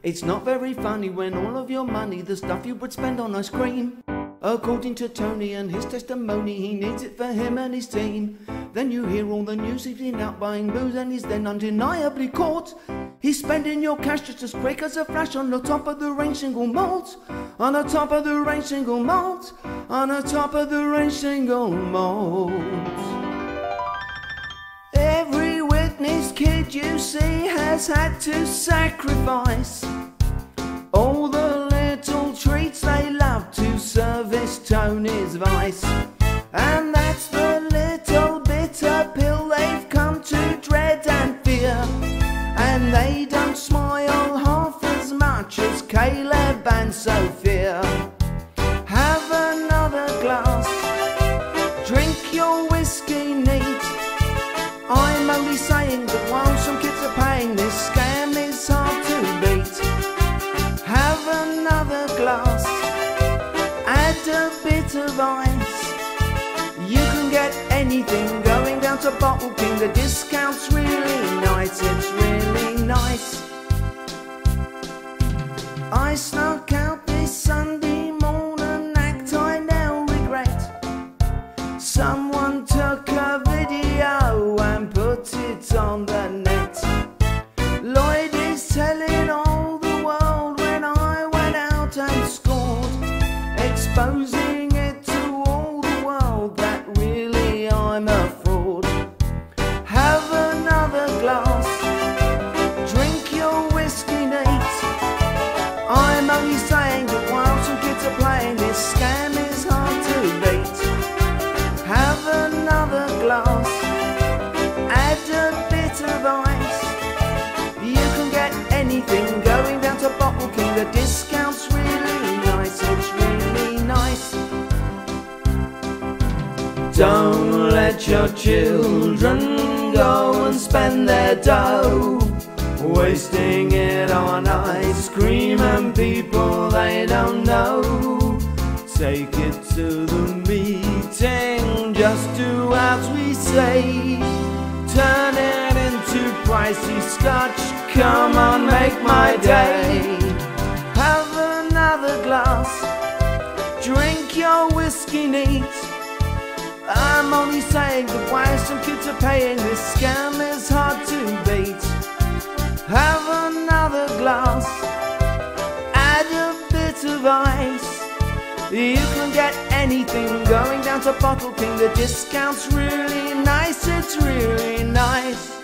It's not very funny when all of your money, the stuff you would spend on ice cream. According to Tony and his testimony, he needs it for him and his team. Then you hear all the news, he's been out buying booze and he's then undeniably caught. He's spending your cash just as quick as a flash on the top of the range single malt. On the top of the range single malt. On the top of the range single malt. Every witness kid you see has had to sacrifice all the little treats they love to service Tony's vice. And that's the little bitter pill they've come to dread and fear. And they don't smile half as much as Caleb and Sophia. Have another glass, drink your whiskey neat. I'm only saying that while some kids are paying, this scam is hard to beat. Have another glass, add a bit of ice. You can get anything going down to Bottle King. The discount's really nice, it's really nice. I snuck out this Sunday morning act I now regret. Someone took a video and put it on the net. Lloyd is telling all the world when I went out and scored, exposing it to all the world that really I'm a fraud. Have another glass, drink your whiskey neat. I'm only saying that while some kids are playing, this scam is hard to beat. Have another glass, add a bit of ice. You can get anything going down to Bottle King. The discount's really nice, it's really nice. Don't let your children go and spend their dough wasting it on ice cream and people they don't know. Take it to the meeting, just do as we say. Turn it into pricey scotch, come on, make my day. Have another glass, drink your whiskey neat. I'm only saying that while some kids are paying, this scam is hard to beat. Have another glass, add a bit of ice. You can get anything going down to Bottle King. The discount's really nice, it's really nice.